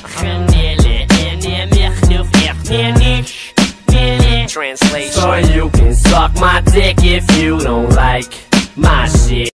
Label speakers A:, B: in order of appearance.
A: Translation: so you can suck my dick if you don't like my shit.